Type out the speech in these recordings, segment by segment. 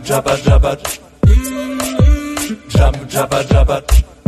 džaba, džaba, džaba, džaba, džaba.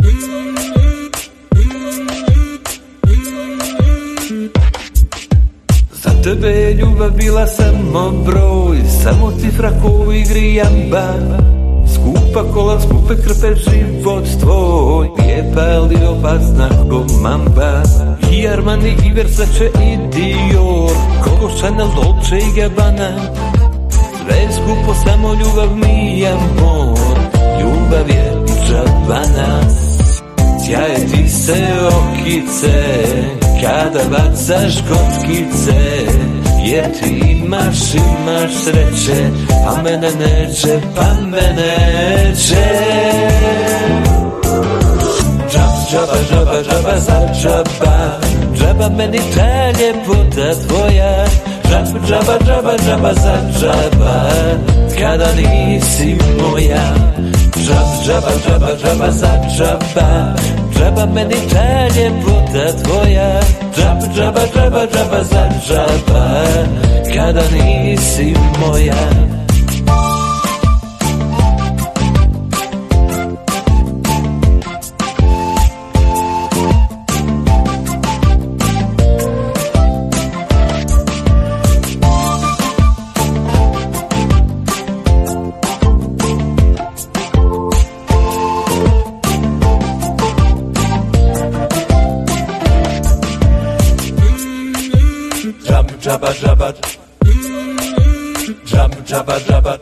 Za tebe je ljubav bila samo broj, samo cifra ko u igri jamba. Skupa kola, skupe krpe život tvoj, lijepa ali opasna ko mamba. I Armani i Versace i Dior, Coco Chanel, Dolce i Gabbana. Sve je skupo, samo ljubav mi je amor, ljubav je džabana. Sjaje ti se okice kada bacaš kockice, jer ti imaš sreće, a mene neće, pa mene neće. Džaba, džaba, džaba za džaba, džaba meni ta ljepota tvoja. Džaba, džaba, džaba, džaba za džaba, kada nisi moja. Džaba, džaba, džaba, džaba za džaba, džaba meni ta ljepota tvoja. Džaba, džaba, džaba, džaba za džaba, kada nisi moja. Džaba, džaba, džaba, džaba, džaba.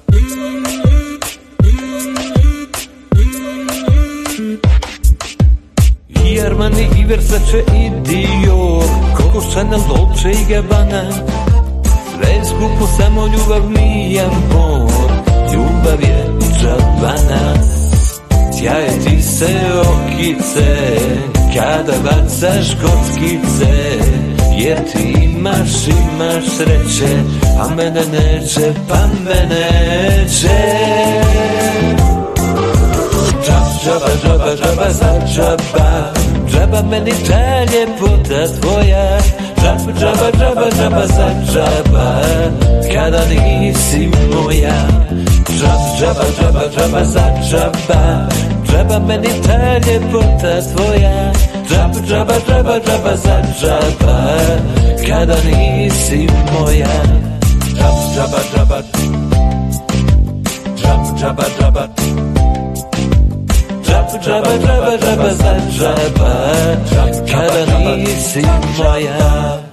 I Armani i Versace i Dior, Coco Chanel, Dolce i Gabbana. Sve je skupo, samo ljubav mi je amor, ljubav je džabana. Sjaje ti se okice kada bacaš kockice, jer ti imaš sreće, a mene neće, pa mene neće. Džaba, džaba, džaba za džaba, džaba meni ta ljepota tvoja. Džaba, džaba, džaba, džaba za džaba, kada nisi moja. Džaba, džaba, džaba, džaba za džaba, džaba meni ta ljepota tvoja. Džaba, džaba, džaba, džaba za džaba, kada nisi moja. Džaba, džaba, džaba, džaba, džaba, džaba, džaba, džaba, džaba za džaba, kada nisi moja.